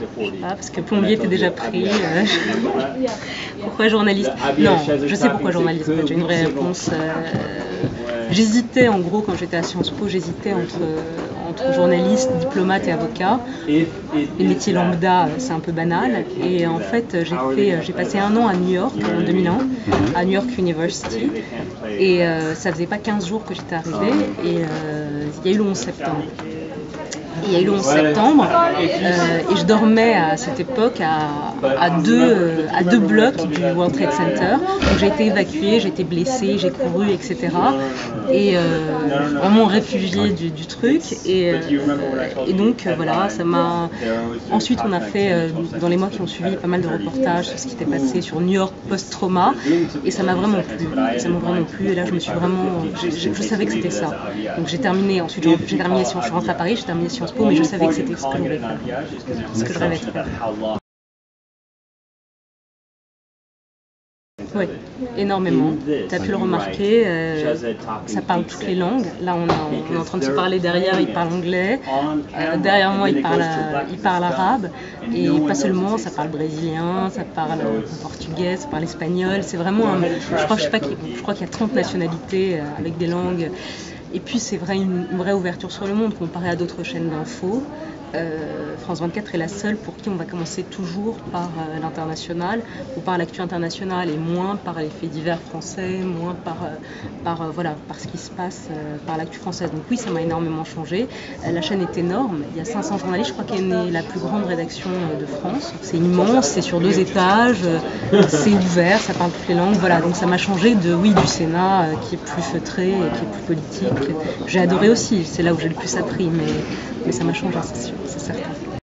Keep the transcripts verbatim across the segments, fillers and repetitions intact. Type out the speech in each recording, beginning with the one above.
Je sais pas, parce que plombier était déjà pris. Euh, pourquoi journaliste? Non, je sais pourquoi journaliste. J'ai une vraie réponse. Euh, j'hésitais, en gros, quand j'étais à Sciences Po, j'hésitais entre, entre journaliste, diplomate et avocat. Les métiers lambda, c'est un peu banal. Et en fait, j'ai fait, j'ai passé un an à New York en deux mille un, à New York University. Et euh, ça faisait pas quinze jours que j'étais arrivée. Et euh, il y a eu le onze septembre. Il y a eu le onze septembre euh, et je dormais à cette époque à, à, deux, euh, à deux blocs du World Trade Center. Donc j'ai été évacuée, j'ai été blessée, j'ai couru, et cetera. Et euh, vraiment réfugiée du, du truc. Et, euh, et donc euh, voilà, ça m'a. Ensuite, on a fait euh, dans les mois qui ont suivi pas mal de reportages sur ce qui était passé sur New York post-trauma. Et ça m'a vraiment plu. Ça m'a vraiment plu. Et là, je me suis vraiment. Je, je, je savais que c'était ça. Donc j'ai terminé. Ensuite, j'ai terminé. Je suis rentrée à Paris, j'ai terminé Sciences Po, mais je savais que c'était ce que je voulais faire, ce que je rêvais de faire. Oui, énormément. Tu as pu le remarquer, euh, ça parle toutes les langues. Là, on, a, on est en train de se parler derrière, il parle anglais. Euh, derrière moi, il parle, il parle arabe. Et pas seulement, ça parle brésilien, ça parle portugais, ça parle espagnol. C'est vraiment un, je crois, je sais pas, je crois qu'il y a trente nationalités avec des langues. Et puis c'est vrai, une, une vraie ouverture sur le monde comparé à d'autres chaînes d'infos. Euh, France vingt-quatre est la seule pour qui on va commencer toujours par euh, l'international ou par l'actu internationale et moins par les faits divers français, moins par, euh, par, euh, voilà, par ce qui se passe euh, par l'actu française. Donc oui, ça m'a énormément changé. Euh, la chaîne est énorme, il y a cinq cents journalistes, je crois qu'elle est la plus grande rédaction de France. C'est immense, c'est sur deux étages, euh, c'est ouvert, ça parle toutes les langues. Voilà, donc ça m'a changé de, oui, du Sénat euh, qui est plus feutré, et qui est plus politique. J'ai adoré aussi, c'est là où j'ai le plus appris, mais, mais ça m'a changé, c'est sûr. C'est certain.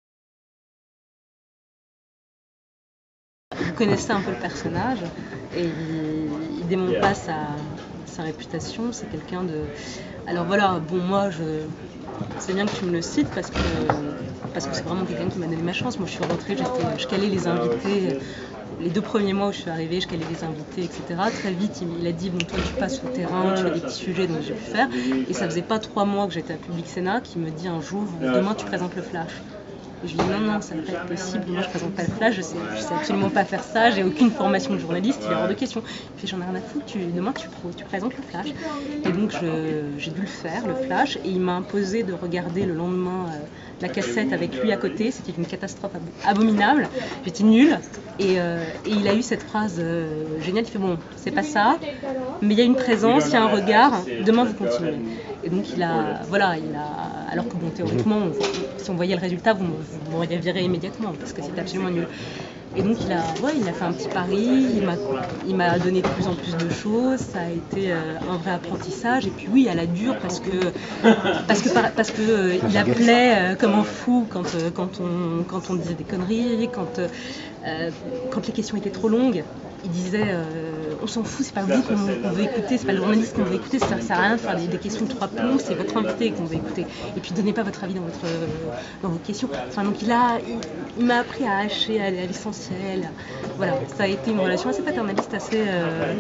Vous connaissez un peu le personnage et il, il démonte pas sa, sa réputation. C'est quelqu'un de. Alors voilà, bon, moi, je. C'est bien que tu me le cites parce que parce que c'est vraiment quelqu'un qui m'a donné ma chance. Moi, je suis rentrée, j'étais, je calais les invités. Les deux premiers mois où je suis arrivée, je calais les invités, et cetera. Très vite, il, il a dit, bon, toi, tu passes au terrain, tu fais des petits sujets, donc j'ai pu faire. Et ça faisait pas trois mois que j'étais à Public Sénat, qui me dit un jour, demain, tu présentes le Flash. Et je lui dis, non, non, ça ne va pas être possible, moi, je présente pas le Flash, je sais, je sais absolument pas faire ça, j'ai aucune formation de journaliste, il est hors de question. Il fait, j'en ai rien à foutre, tu, demain, tu, tu présentes le Flash. Et donc, j'ai dû le faire, le Flash, et il m'a imposé de regarder le lendemain euh, la cassette avec lui à côté. C'était une catastrophe abominable, j'étais nulle. Et, euh, et il a eu cette phrase euh, géniale, il fait, bon, c'est pas ça, mais il y a une présence, il y a un regard, demain vous continuez. Et donc il a, voilà, il a, alors que bon, théoriquement, on, si on voyait le résultat, vous m'auriez viré immédiatement, parce que c'était absolument nul. Et donc il a, ouais, il a fait un petit pari, il m'a donné de plus en plus de choses, ça a été euh, un vrai apprentissage. Et puis oui, à la dure, parce que parce que parce que euh, il appelait euh, comme un fou quand euh, quand on quand on disait des conneries, quand euh, quand les questions étaient trop longues. Il disait, euh, on s'en fout, c'est pas vous qu'on qu veut écouter, c'est pas le journaliste qu'on veut écouter, ça sert à rien de faire des, des questions de trois plombs, c'est votre invité qu'on veut écouter. Et puis donnez pas votre avis dans, votre, euh, dans vos questions. Enfin, donc il a, il, il m'a appris à hacher, à aller à l'essentiel. Voilà, ça a été une relation assez paternaliste, assez. Euh,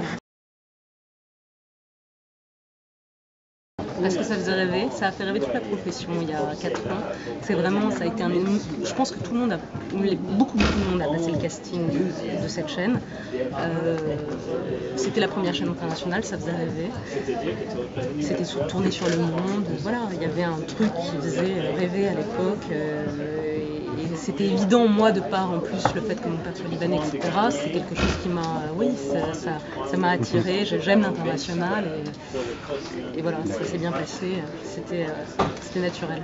Parce que ça faisait rêver, ça a fait rêver toute la profession il y a quatre ans. C'est vraiment, ça a été un. Je pense que tout le monde a, beaucoup, beaucoup de monde a passé le casting de, de cette chaîne. Euh, C'était la première chaîne internationale, ça faisait rêver. C'était tourné sur le monde. Voilà, il y avait un truc qui faisait rêver à l'époque. Euh, et c'était évident, moi, de par en plus le fait que mon père soit libanais, et cetera. C'est quelque chose qui m'a, oui, ça, ça, ça m'a attiré. J'aime l'international et, et voilà, ça s'est bien passé. C'était, euh, c'était naturel.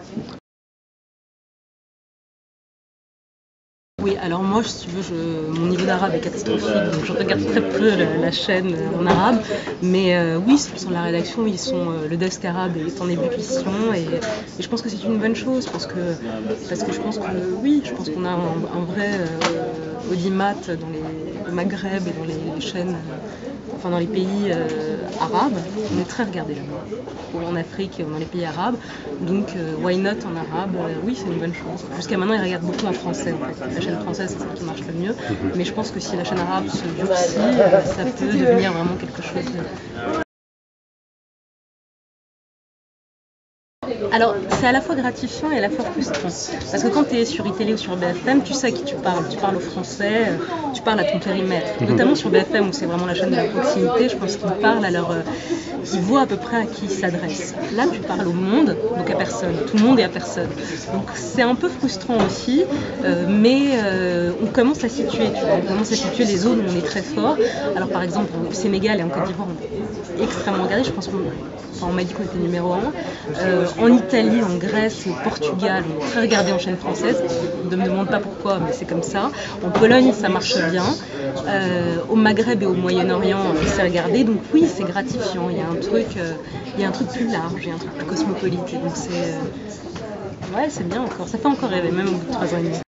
Oui, alors moi, si tu veux, je, mon niveau d'arabe est catastrophique, donc je regarde très peu la, la chaîne en arabe. Mais euh, oui, ceux qui sont de la rédaction, ils sont, euh, le desk arabe est en ébullition et, et je pense que c'est une bonne chose parce que, parce que je pense que, oui, je pense qu'on a un, un vrai euh, audimat dans les, au Maghreb et dans les, les chaînes, euh, enfin dans les pays euh, arabes. On est très regardés là-bas, en Afrique et dans les pays arabes. Donc, euh, why not en arabe? euh, Oui, c'est une bonne chose. Jusqu'à maintenant, ils regardent beaucoup en français en fait. La chaîne française, c'est celle qui marche le mieux. Mais je pense que si la chaîne arabe se durcit, euh, ça peut devenir vraiment quelque chose de... Alors, c'est à la fois gratifiant et à la fois frustrant. Parce que quand tu es sur iTélé ou sur B F M, tu sais à qui tu parles. Tu parles aux Français, euh, tu parles à ton périmètre. Notamment sur B F M, où c'est vraiment la chaîne de la proximité, je pense qu'ils parlent à leur... Euh, ils voient à peu près à qui ils s'adressent. Là, tu parles au monde, donc à personne. Tout le monde et à personne. Donc, c'est un peu frustrant aussi, euh, mais euh, on commence à situer, tu vois. On commence à situer les zones où on est très fort. Alors, par exemple, au Sénégal et en Côte d'Ivoire, on est extrêmement regardé. Je pense qu'on enfin, on m'a dit qu'on était numéro un. Euh, en Italie, en Grèce et au Portugal, on est très regardé en chaîne française. Ne me demande pas pourquoi, mais c'est comme ça. En Pologne, ça marche bien. Euh, au Maghreb et au Moyen-Orient, c'est regardé. Donc oui, c'est gratifiant. Il y a un truc, euh, il y a un truc plus large, il y a un truc plus cosmopolite. Donc c'est, euh... ouais, c'est bien encore. Ça fait encore rêver, même au bout de trois ans et demi.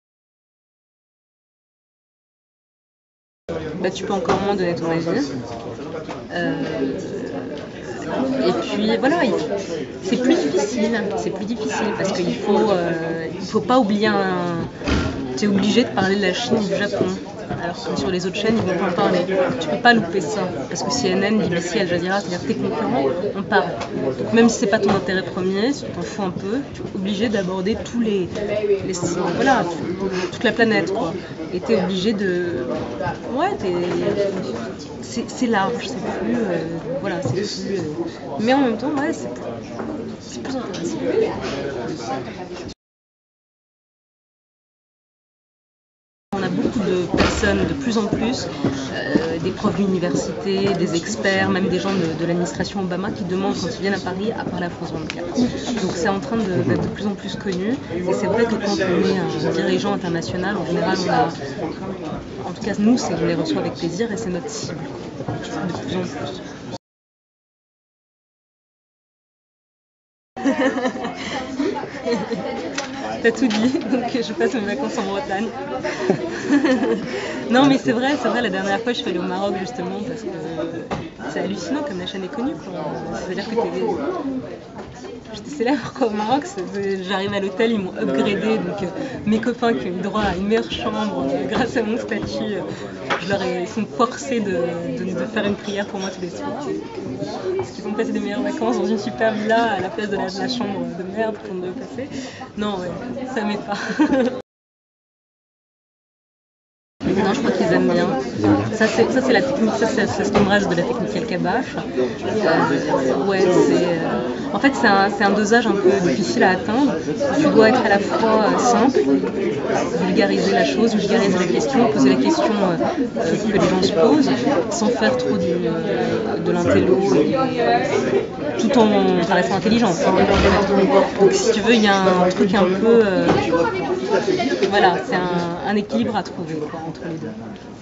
Bah, tu peux encore moins donner ton avis. Euh... Et puis voilà, c'est plus difficile, c'est plus difficile parce qu'il faut, euh, il faut pas oublier un... Tu es obligé de parler de la Chine et du Japon. Alors que sur les autres chaînes, ils vont pas en parler. Tu peux pas louper ça. Parce que C N N, B B C, Al Jazeera, c'est-à-dire que tes concurrents, on parle. Donc même si c'est pas ton intérêt premier, si tu t'en fous un peu, tu es obligé d'aborder tous les, les voilà, toute la planète, quoi. Et tu es obligé de... Ouais, c'est large, c'est plus... Euh, voilà, c'est plus... Euh... Mais en même temps, ouais, c'est plus intéressant. On a beaucoup de personnes, de plus en plus, euh, des profs d'université, des experts, même des gens de, de l'administration Obama qui demandent quand ils viennent à Paris à parler à France vingt-quatre. Donc c'est en train d'être de, de plus en plus connu. Et c'est vrai que quand on est un dirigeant international, en général, on a, en tout cas nous, c'est qu'on les reçoit avec plaisir et c'est notre cible, de plus en plus. T'as tout dit, donc je passe mes vacances en Bretagne. Non mais c'est vrai, c'est vrai, la dernière fois je suis allée au Maroc justement parce que c'est hallucinant comme la chaîne est connue. C'est-à-dire que t'es... J'étais célèbre quoi, au Maroc, j'arrive à l'hôtel, ils m'ont upgradé, donc euh, mes copains qui ont eu droit à une meilleure chambre euh, grâce à mon statut, euh, je leur ai, ils sont forcés de, de, de faire une prière pour moi tous les soirs. Parce qu'ils ont passé des meilleures vacances dans une super villa à la place de la, de la chambre de merde qu'on devait passer. Non, ouais, ça m'est pas. Non, je crois qu'ils aiment bien. Ça, c'est la technique, ça, c'est ce qui me reste de la technique El-Kabash. Euh, ouais, c'est. Euh, en fait, c'est un, un dosage un peu difficile à atteindre. Tu dois être à la fois euh, simple, vulgariser la chose, vulgariser la question, poser la question euh, que les gens se posent, sans faire trop du, euh, de l'intello, tout en restant intelligent. Donc, si tu veux, il y a un truc un peu. Euh, voilà, c'est un, un équilibre à trouver quoi, entre les deux.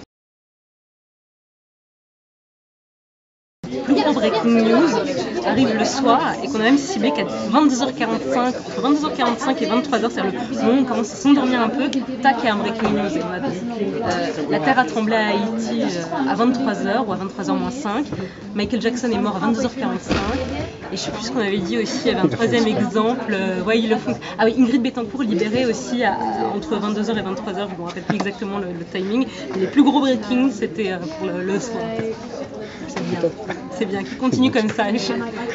Le plus gros breaking news arrive le soir et qu'on a même ciblé qu'à vingt-deux heures quarante-cinq, entre vingt-deux heures quarante-cinq et vingt-trois heures, c'est-à-dire le moment où on commence à s'endormir un peu, tac, il y a un breaking news. Et on a, euh, la Terre a tremblé à Haïti euh, à vingt-trois heures ou à vingt-trois heures moins cinq. Michael Jackson est mort à vingt-deux heures quarante-cinq. Et je sais plus ce qu'on avait dit aussi, il y avait un troisième exemple. Euh, ouais, ils le font. Ah oui, Ingrid Betancourt libérée aussi à, à, entre vingt-deux heures et vingt-trois heures, je ne me rappelle plus exactement le, le timing. Mais les plus gros breakings, c'était euh, pour le, le soir. C'est bien, c'est bien, qu'il continue comme ça. Oui,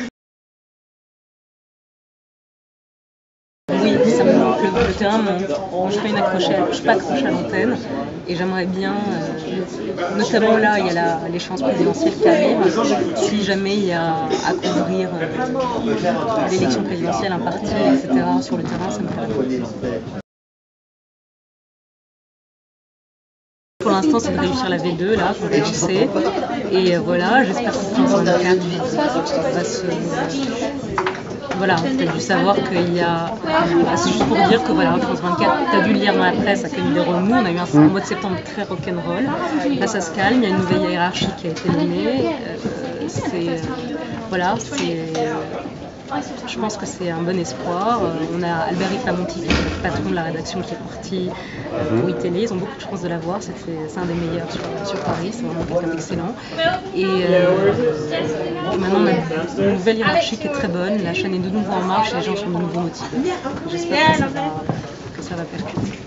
ça me manque, le, le terrain me manque. Je ne suis pas accrochée, je suis pas accrochée à l'antenne et j'aimerais bien, euh, notamment là, il y a l'échéance présidentielle qui arrive. Si jamais il y a à couvrir euh, l'élection présidentielle, un parti, et cetera sur le terrain, ça me ferait. Pour l'instant, c'est de réussir la V deux, là, qu'on va lancer. Et euh, voilà, j'espère que France vingt-quatre va se... Voilà, tu as dû savoir qu'il y a... C'est juste pour dire que voilà, France vingt-quatre, tu as dû le lire dans la presse, a connu des remous. On a eu un, un mois de septembre très rock'n'roll. Là, ça se calme, il y a une nouvelle hiérarchie qui a été nommée. Euh, c'est... Euh, voilà, c'est... Je pense que c'est un bon espoir. On a Albéric Lamonti, qui est le patron de la rédaction, qui est parti pour iTélé. Ils ont beaucoup de chance de l'avoir. C'est un des meilleurs sur, sur Paris. C'est vraiment quelqu'un d'excellent. Et, euh, et maintenant, on a une nouvelle hiérarchie qui est très bonne. La chaîne est de nouveau en marche et les gens sont de nouveau motivés. J'espère que ça va, que ça va percuter.